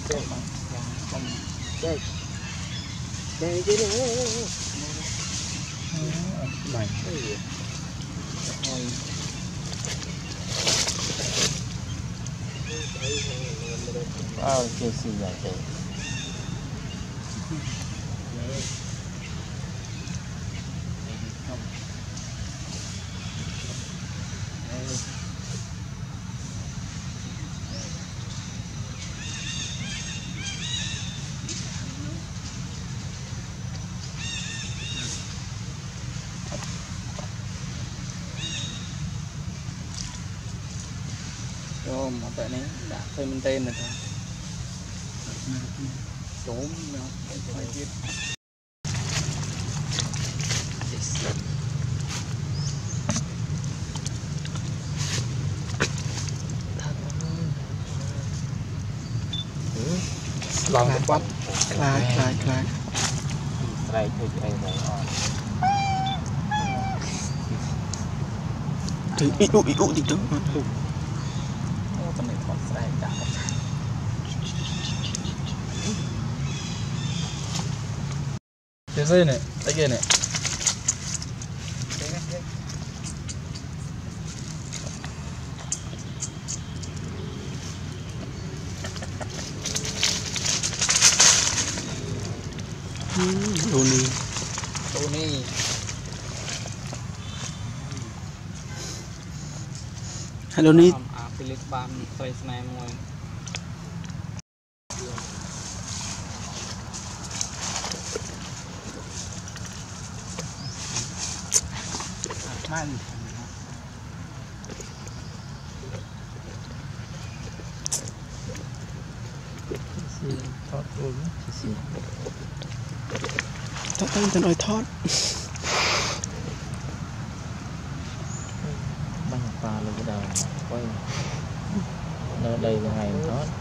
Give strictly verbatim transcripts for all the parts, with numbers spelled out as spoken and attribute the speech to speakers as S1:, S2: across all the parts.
S1: đây đây chứ nữa mày oh Jessie vậy chị Ồ, một cái này đã phơi mình tên rồi thôi. Trốn nó phải biết. Lòng cái quát. Khai, khai, khai. Đây thôi chị em rồi. Thì ít ụ, ít ụ gì đó. Jessie này, tay kia này. Dolly. Dolly. Hello Nít. Filix ban xoay snailមួយมัน ทอดโอ้ยสิทอดตั้งแต่น้อยทอดบังปลาเลยก็ได้ไว้เนื้อđầy là ngàyทอด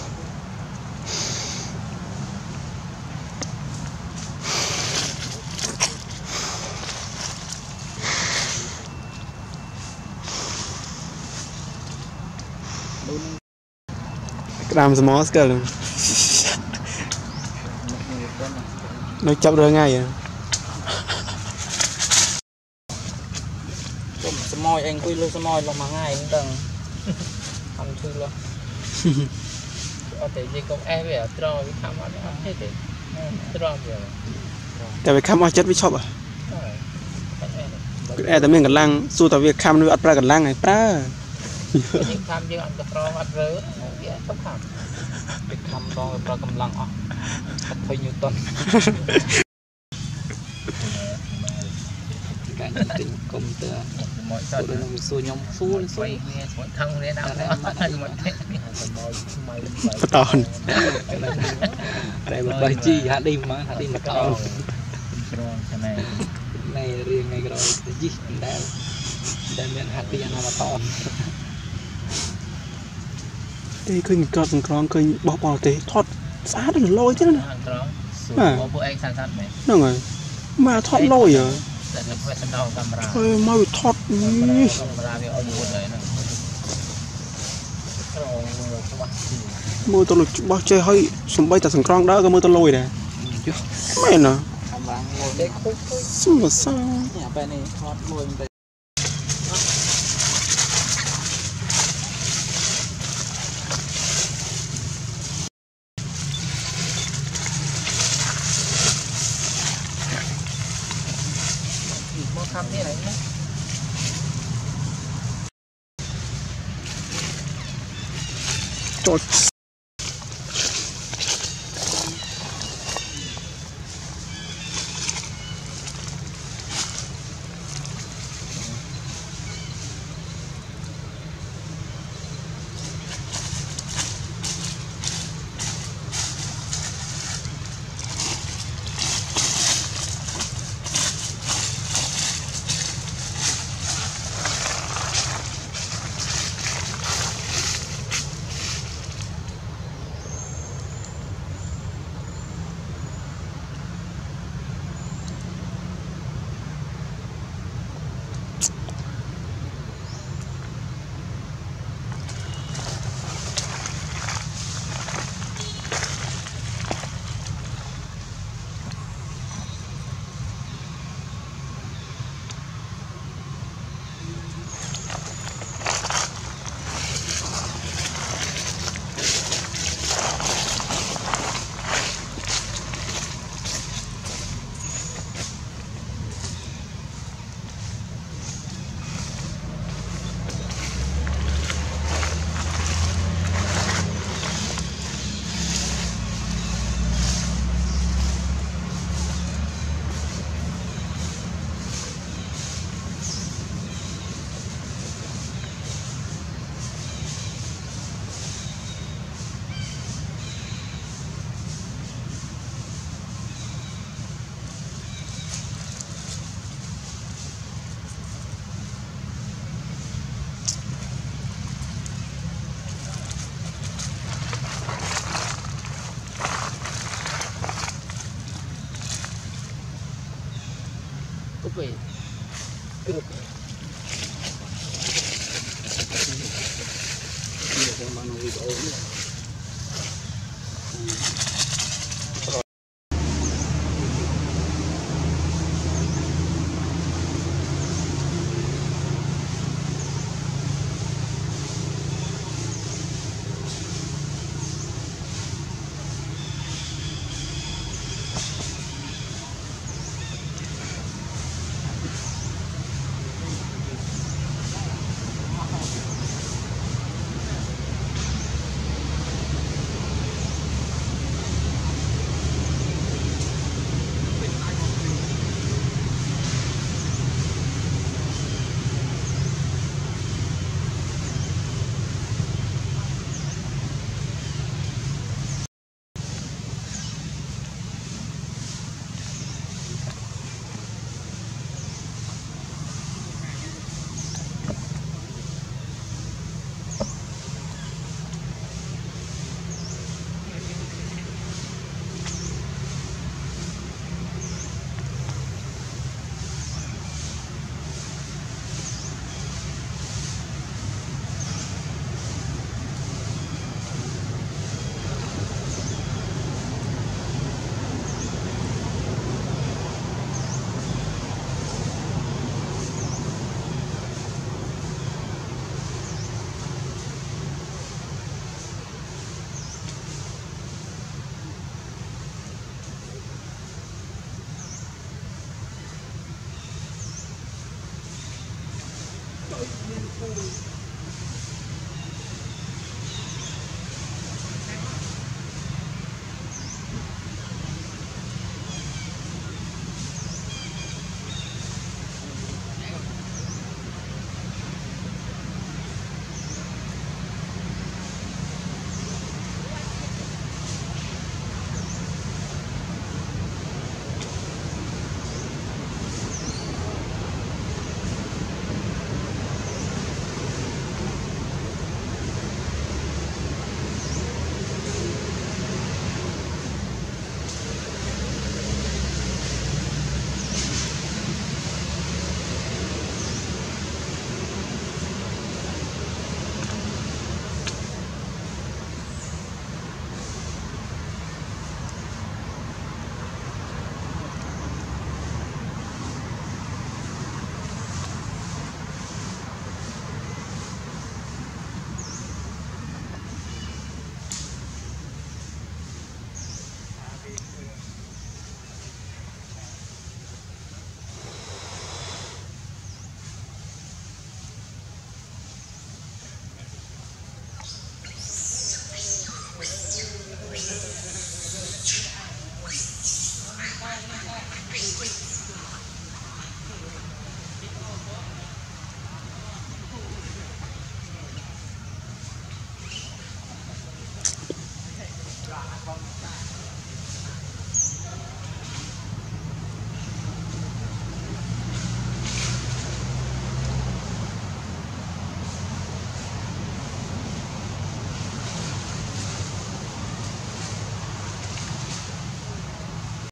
S1: กรามสมอสกันเลยnó chọc rồi ngay à sâm môi anh quy luôn sâm môi lòng mà ngay cũng từng ăn thư luôn ở đây gì cũng em về trò với khám ăn hết đấy trò rồiแต่ไปค้ำเอาจัดไปชอบอ่ะก็แอบแต่เมื่อกันล่างสู้ต่อviệcค้ำด้วยอัดปลากันล่างไงปลายิ่งค้ำยิ่งอัดกระโปรงอัดเรือเนี่ยต้องค้ำไปค้ำตอนปลากำลังอ่ะพออยู่ต้นการติงกลมเตอหมดเลยสู้ยมสู้สู้หมดทั้งเลยนะหมดตอนอะไรแบบใบจี้ฮะดิมมาฮะดิมมาตอนในเรียงในกระโดดยี่ได้ได้เมียนฮะดิมมาตอนđây khơi nghịch cọt con khơi bỏ bỏ thế thoát phá được lôi chứ nữa à nó rồi mà thoát lôi à thôi mau thoát mưa tao lụt bao chơi hơi sùng bay tại sừng con đó cái mưa tao lôi nè mày nè sao mà saoทำที่ไหนนะจด Popeye. Group. Ini yang mana video ini. Hãy subscribe cho kênh Ghiền Mì Gõ để không bỏ lỡ những video hấp dẫn.